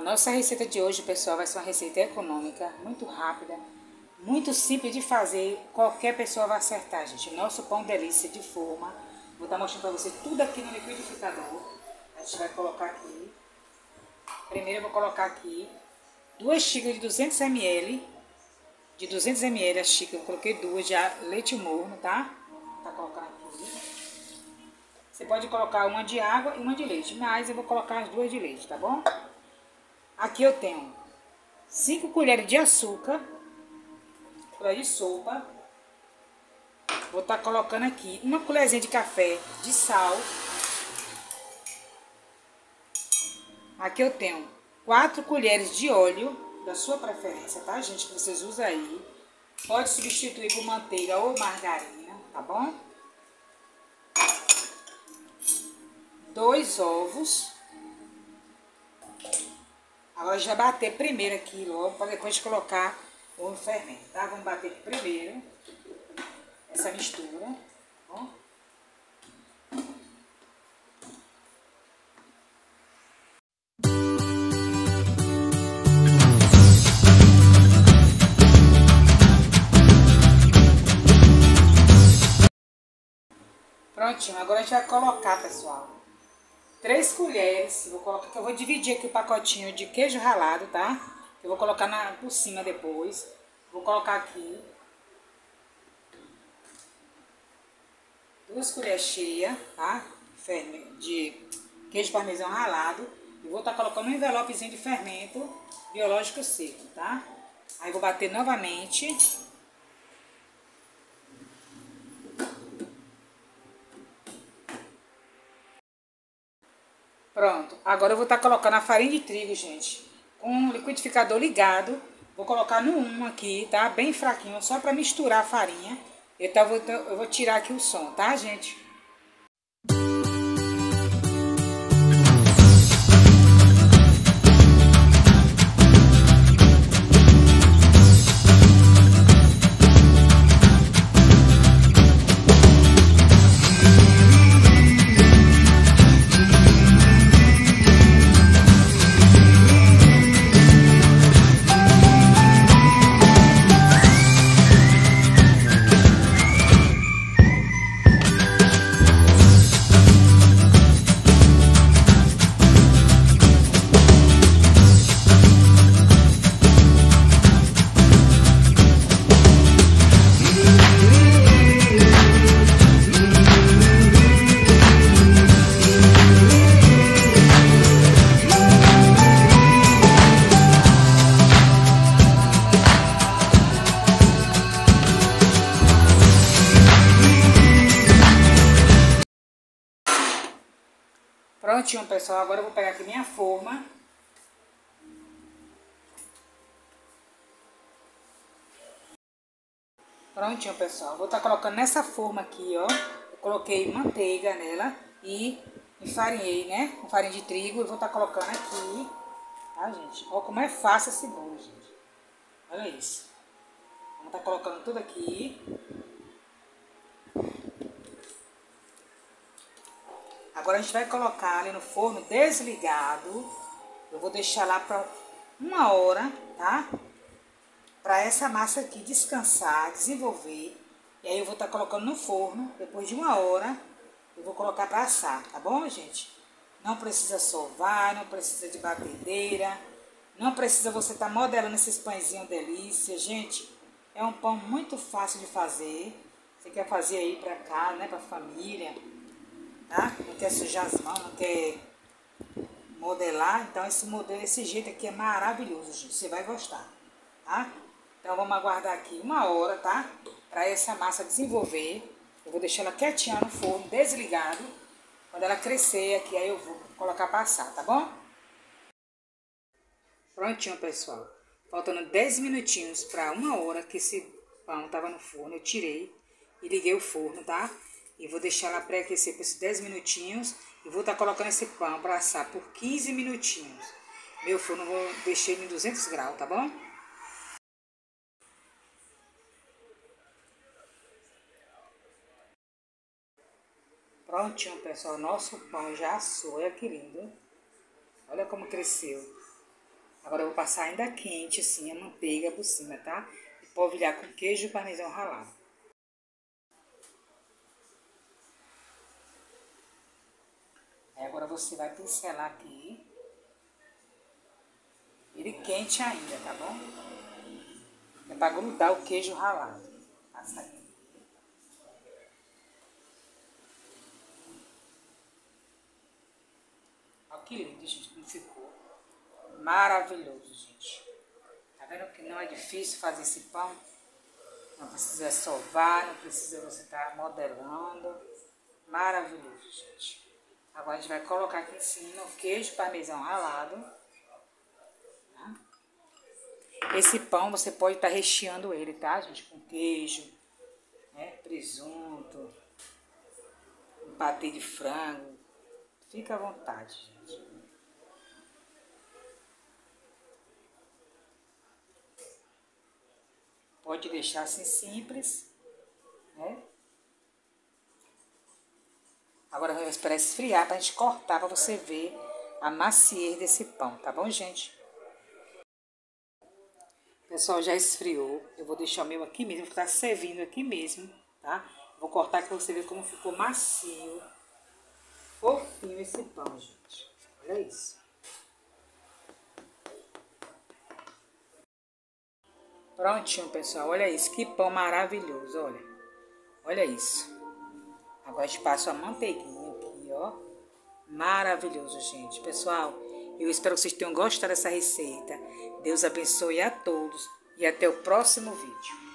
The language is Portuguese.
Nossa receita de hoje, pessoal, vai ser uma receita econômica, muito rápida, muito simples de fazer. Qualquer pessoa vai acertar, gente. Nosso pão delícia de forma. Vou estar mostrando para você tudo aqui no liquidificador. A gente vai colocar aqui. Primeiro eu vou colocar aqui 2 xícaras de 200 ml. De 200 ml a xícara, eu coloquei 2 de leite morno, tá? Tá colocando aqui. Você pode colocar uma de água e uma de leite, mas eu vou colocar as 2 de leite, tá bom? Aqui eu tenho 5 colheres de açúcar, colher de sopa. Vou estar colocando aqui uma colherzinha de café de sal. Aqui eu tenho 4 colheres de óleo, da sua preferência, tá, gente? Que vocês usam aí. Pode substituir por manteiga ou margarina, tá bom? 2 ovos. Agora já bater primeiro aqui logo, para depois colocar o fermento, tá? Vamos bater aqui primeiro essa mistura, tá bom? Prontinho, agora a gente vai colocar, pessoal, 3 colheres, vou colocar, que eu vou dividir aqui o pacotinho de queijo ralado, tá? Eu vou colocar por cima depois. Vou colocar aqui 2 colheres cheias, tá? De queijo parmesão ralado. E vou estar colocando um envelopezinho de fermento biológico seco, tá? Aí vou bater novamente. Pronto, agora eu vou estar colocando a farinha de trigo, gente, com o liquidificador ligado. Vou colocar no 1 aqui, tá? Bem fraquinho, só para misturar a farinha. Então eu vou tirar aqui o som, tá, gente? Prontinho, pessoal, agora eu vou pegar aqui minha forma. Prontinho, pessoal, vou estar colocando nessa forma aqui, ó. Eu coloquei manteiga nela e enfarinhei, né, com farinha de trigo. Eu vou estar colocando aqui, tá, gente? Olha como é fácil esse bolo, gente. Olha isso. Vamos estar colocando tudo aqui. Agora a gente vai colocar ali no forno desligado. Eu vou deixar lá para 1 hora, tá? Para essa massa aqui descansar, desenvolver. E aí eu vou estar colocando no forno. Depois de 1 hora, eu vou colocar para assar, tá bom, gente? Não precisa sovar, não precisa de batedeira. Não precisa você estar modelando esses pãezinhos delícia. Gente, é um pão muito fácil de fazer. Você quer fazer aí para casa, né? Para família. Tá? Não quer sujar as mãos, não quer modelar, então esse modelo, esse jeito aqui é maravilhoso, gente, você vai gostar, tá? Então vamos aguardar aqui 1 hora, tá? Para essa massa desenvolver. Eu vou deixar ela quietinha no forno, desligado. Quando ela crescer aqui, aí eu vou colocar para assar, tá bom? Prontinho, pessoal. Faltando 10 minutinhos para 1 hora que esse pão tava no forno, eu tirei e liguei o forno, tá? E vou deixar ela pré-aquecer por esses 10 minutinhos. E vou estar colocando esse pão para assar por 15 minutinhos. Meu forno eu vou deixar ele em 200 graus, tá bom? Prontinho, pessoal. Nosso pão já assou. Olha que lindo. Olha como cresceu. Agora eu vou passar ainda quente, assim, a manteiga por cima, tá? E polvilhar com queijo e parmesão ralado. Aí agora você vai pincelar aqui. Ele quente ainda, tá bom? É pra grudar o queijo ralado. Passa aí. Olha que lindo, gente, como ficou. Maravilhoso, gente. Tá vendo que não é difícil fazer esse pão? Não precisa sovar, não precisa você estar modelando. Maravilhoso, gente. Agora a gente vai colocar aqui em cima o queijo parmesão ralado. Tá? Esse pão você pode estar recheando ele, tá, gente? Com queijo, né? Presunto, um patê de frango. Fica à vontade, gente. Pode deixar assim simples, né? Agora eu vou esperar esfriar pra gente cortar, pra você ver a maciez desse pão, tá bom, gente? Pessoal, já esfriou. Eu vou deixar o meu aqui mesmo, vou estar servindo aqui mesmo, tá? Vou cortar pra você ver como ficou macio, fofinho esse pão, gente. Olha isso. Prontinho, pessoal. Olha isso, que pão maravilhoso, olha. Olha isso. Agora a gente passa a manteiguinha aqui, ó. Maravilhoso, gente. Pessoal, eu espero que vocês tenham gostado dessa receita. Deus abençoe a todos e até o próximo vídeo.